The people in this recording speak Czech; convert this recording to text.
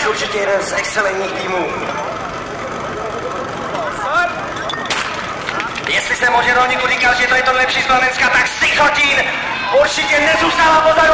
jsi určitě jeden z excelentních týmů. Jestli jsem o Žerovníku říkal, že to je to lepší z Slovenska, tak Sichotín určitě nezůstává pozadu.